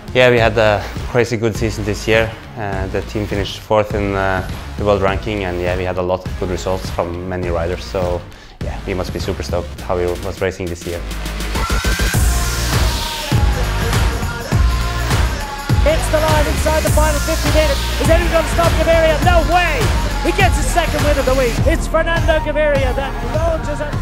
Yeah, we had a crazy good season this year. The team finished 4th in the world ranking, and yeah, we had a lot of good results from many riders. So yeah, we must be super stoked how we was racing this year. Hits the line inside the final 50 meters. Is anyone going to stop Gaviria? No way! He gets his second win of the week. It's Fernando Gaviria that launches at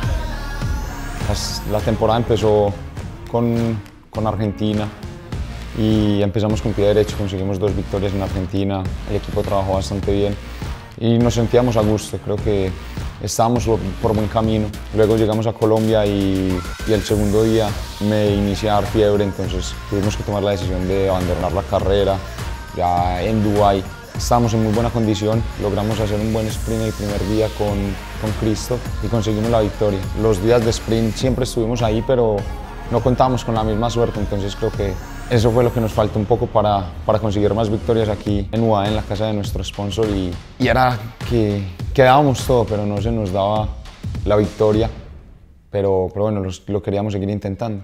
La temporada empezó con Argentina y empezamos con pie derecho, conseguimos 2 victorias en Argentina, el equipo trabajó bastante bien y nos sentíamos a gusto, creo que estábamos por buen camino. Luego llegamos a Colombia y el segundo día me inicié a dar fiebre, entonces tuvimos que tomar la decisión de abandonar la carrera. Ya en Dubái estábamos en muy buena condición, logramos hacer un buen sprint el primer día con Cristo y conseguimos la victoria. Los días de sprint siempre estuvimos ahí, pero no contábamos con la misma suerte, entonces creo que eso fue lo que nos faltó un poco para conseguir más victorias aquí en UAE, en la casa de nuestro sponsor, y era que dábamos todo, pero no se nos daba la victoria, pero bueno, lo queríamos seguir intentando.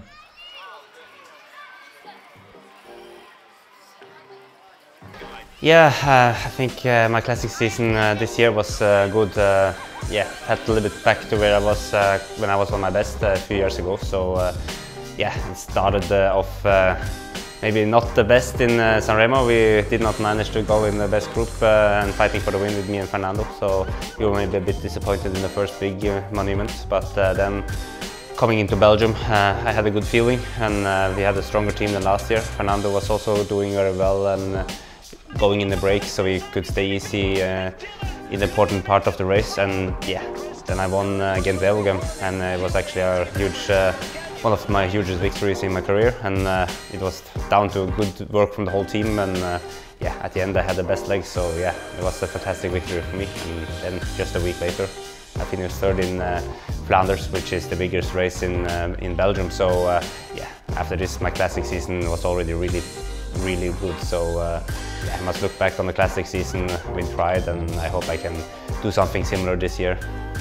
Yeah, I think my classic season this year was good. Yeah, had a little bit back to where I was when I was on my best a few years ago. So yeah, it started off maybe not the best in Sanremo. We did not manage to go in the best group and fighting for the win with me and Fernando. So we were maybe a bit disappointed in the first big monument, but then coming into Belgium, I had a good feeling, and we had a stronger team than last year. Fernando was also doing very well and going in the break, so we could stay easy in the important part of the race. And yeah, then I won against Elgem, and it was actually a huge, one of my hugest victories in my career. And it was down to good work from the whole team. And yeah, at the end I had the best leg, so yeah, it was a fantastic victory for me. And then just a week later, I finished 3rd in Flanders, which is the biggest race in Belgium. So yeah, after this, my classic season was already really good. So yeah, I must look back on the classic season with pride, and I hope I can do something similar this year.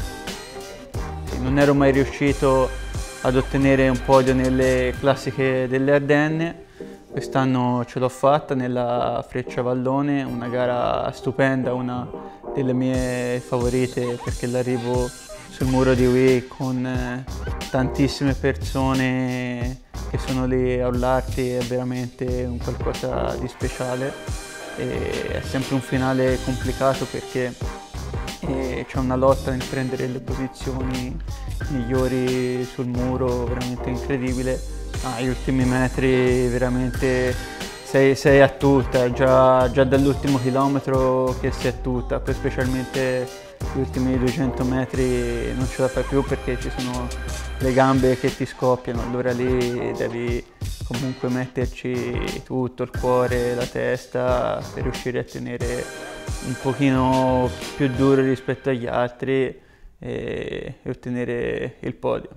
Non ero mai riuscito ad ottenere un podio nelle classiche delle Ardenne. Quest'anno ce l'ho fatta nella Frecciavallone, una gara stupenda, una delle mie favorite, perché l'arrivo sul muro di Huy con tantissime persone che sono lì a urlarti è veramente un qualcosa di speciale. E è sempre un finale complicato perché c'è una lotta nel prendere le posizioni migliori sul muro, veramente incredibile. Gli ultimi metri veramente sei a tutta, già dall'ultimo chilometro che sei a tutta, poi specialmente gli ultimi 200 metri non ce la fai più perché ci sono le gambe che ti scoppiano, allora lì devi comunque metterci tutto, il cuore, la testa, per riuscire a tenere un pochino più duro rispetto agli altri e ottenere il podio.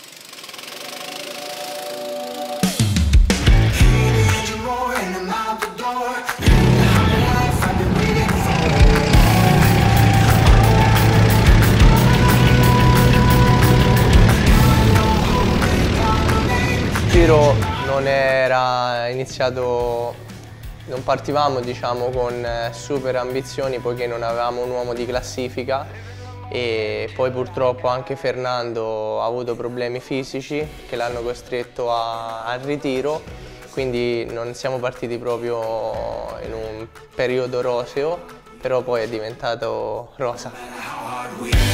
Il giro non era iniziato, non partivamo diciamo con super ambizioni poiché non avevamo un uomo di classifica, e poi purtroppo anche Fernando ha avuto problemi fisici che l'hanno costretto al ritiro, quindi non siamo partiti proprio in un periodo roseo, però poi è diventato rosa.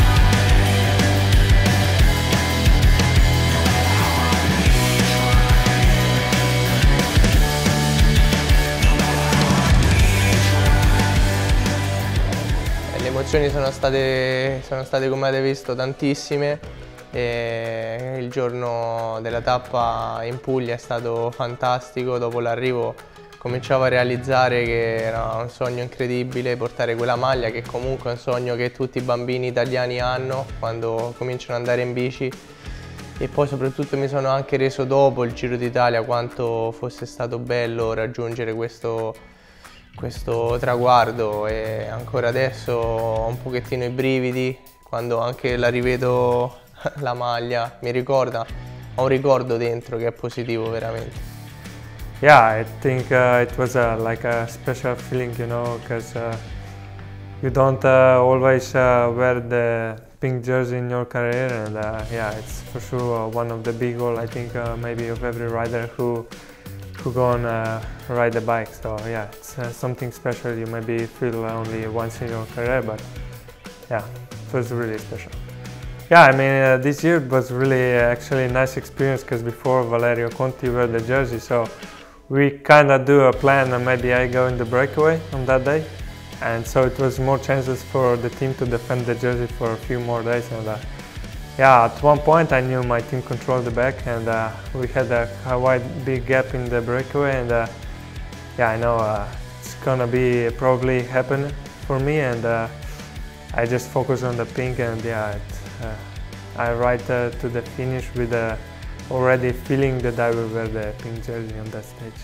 Le emozioni sono state come avete visto tantissime, e il giorno della tappa in Puglia è stato fantastico. Dopo l'arrivo cominciavo a realizzare che era un sogno incredibile portare quella maglia, che comunque è un sogno che tutti i bambini italiani hanno quando cominciano ad andare in bici, e poi soprattutto mi sono anche reso dopo il Giro d'Italia quanto fosse stato bello raggiungere questo traguardo, e ancora adesso ho un pochettino i brividi quando anche la rivedo la maglia, mi ricorda, ho un ricordo dentro che è positivo veramente. Yeah, I think it was like a special feeling, you know, because you don't always wear the pink jersey in your career, and yeah, it's for sure one of the big goals, I think, maybe of every rider who go and ride the bike. So yeah, it's something special you maybe feel only once in your career, but yeah, it was really special. Yeah, I mean, this year was really actually a nice experience, because before Valerio Conti wore the jersey, so we kind of do a plan and maybe I go in the breakaway on that day. And so it was more chances for the team to defend the jersey for a few more days. And yeah, at one point I knew my team controlled the back, and we had a wide big gap in the breakaway, and yeah, I know it's gonna be probably happen for me, and I just focus on the pink, and yeah, I ride to the finish with already feeling that I will wear the pink jersey on that stage.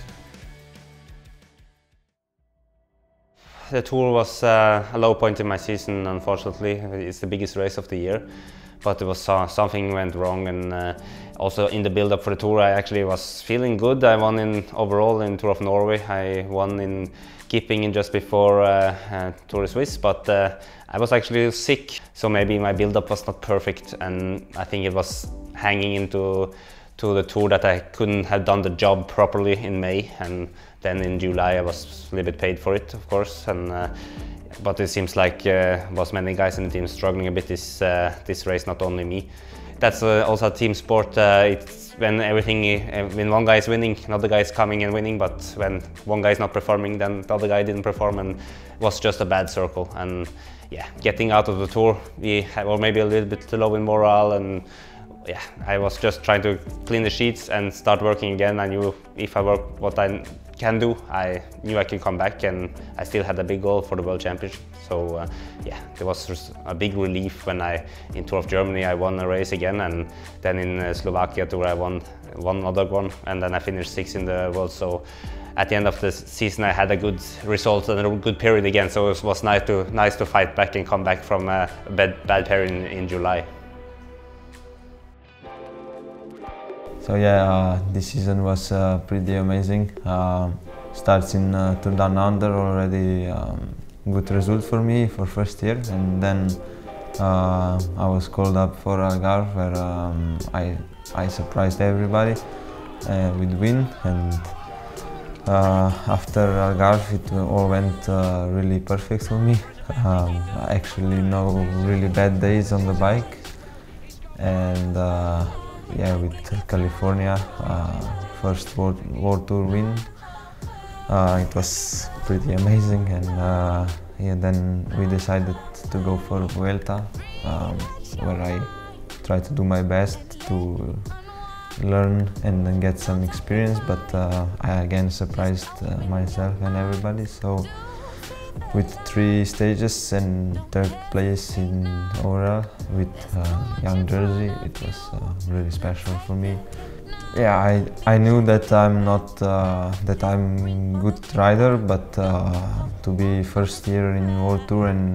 The Tour was a low point in my season, unfortunately. It's the biggest race of the year, but it was something went wrong, and also in the build-up for the Tour I actually was feeling good. I won overall in Tour of Norway. I won in Kippingen just before Tour de Suisse, but I was actually sick, so maybe my build-up was not perfect, and I think it was hanging into the Tour that I couldn't have done the job properly in May, and then in July I was a little bit paid for it, of course, and but it seems like was many guys in the team struggling a bit this race, not only me. That's also a team sport. It's when when one guy is winning, another guy is coming and winning, but when one guy is not performing, then the other guy didn't perform, and it was just a bad circle. And yeah, getting out of the Tour, we were maybe a little bit low in morale, and yeah, I was just trying to clean the sheets and start working again. I knew if I work what I can do, I knew I could come back, and I still had a big goal for the World Championship. So yeah, it was just a big relief when in Tour of Germany I won a race again, and then in Slovakia Tour I won another one, and then I finished 6th in the world. So at the end of the season I had a good result and a good period again, so it was nice to fight back and come back from a bad period in July. So yeah, this season was pretty amazing. Starts in Tour Down Under, already good result for me for first year, and then I was called up for Algarve, where I surprised everybody with win, and after Algarve it all went really perfect for me. Actually no really bad days on the bike, and yeah, with California, first World Tour win, it was pretty amazing, and yeah, then we decided to go for Vuelta, where I try to do my best to learn and then get some experience, but I again surprised myself and everybody. So with 3 stages and 3rd place in overall with young jersey, it was really special for me. Yeah, I knew that I'm not that I'm good rider, but to be first year in World Tour and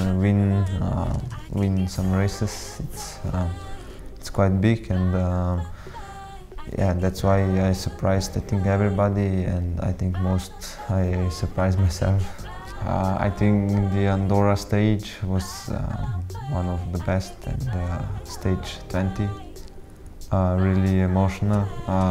win some races, it's quite big, and yeah, that's why I surprised, I think, everybody, and I think most I surprised myself. I think the Andorra stage was one of the best, and stage 20, really emotional.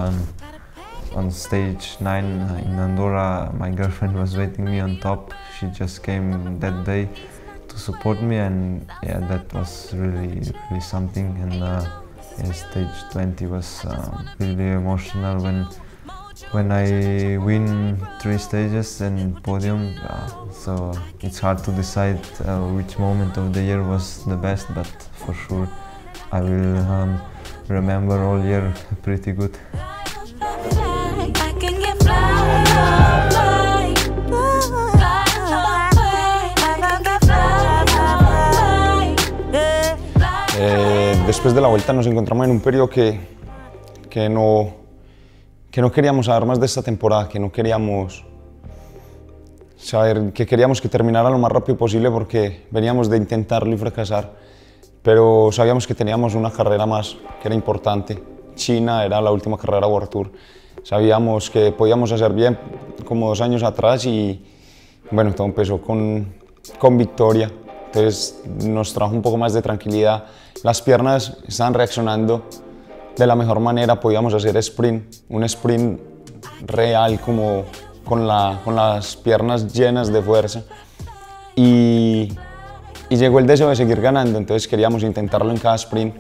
On stage 9 in Andorra, my girlfriend was waiting me on top. She just came that day to support me, and yeah, that was really something. And yeah, stage 20 was really emotional when I win 3 stages and podium, so it's hard to decide which moment of the year was the best, but for sure I will remember all year pretty good. Después de la vuelta nos encontramos en un periodo que no queríamos saber más de esta temporada, que no queríamos saber, que queríamos que terminara lo más rápido posible porque veníamos de intentarlo y fracasar, pero sabíamos que teníamos una carrera más que era importante. China era la última carrera World Tour sabíamos que podíamos hacer bien como 2 años atrás y bueno, todo empezó con victoria, entonces nos trajo un poco más de tranquilidad, las piernas estaban reaccionando de la mejor manera, podíamos hacer un sprint real como con las piernas llenas de fuerza y llegó el deseo de seguir ganando, entonces queríamos intentarlo en cada sprint.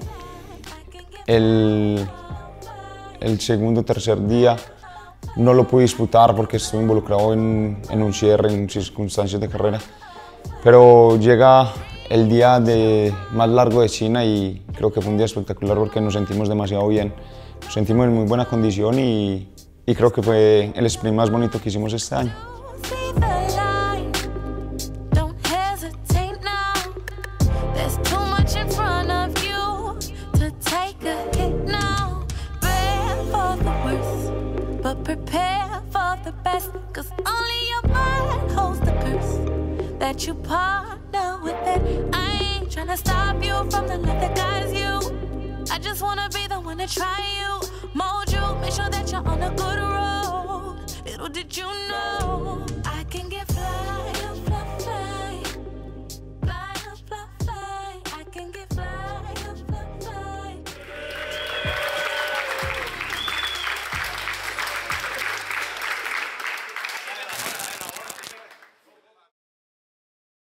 El segundo o tercer día no lo pude disputar porque estuve involucrado en un cierre, en circunstancias de carrera, pero llega el día más largo de China y creo que fue un día espectacular porque nos sentimos demasiado bien, nos sentimos en muy buena condición y creo que fue el sprint más bonito que hicimos este año. That you partner with it. I ain't tryna stop you from the love that guides you. I just wanna be the one to try you, mold you, make sure that you're on a good road. Little did you know I can give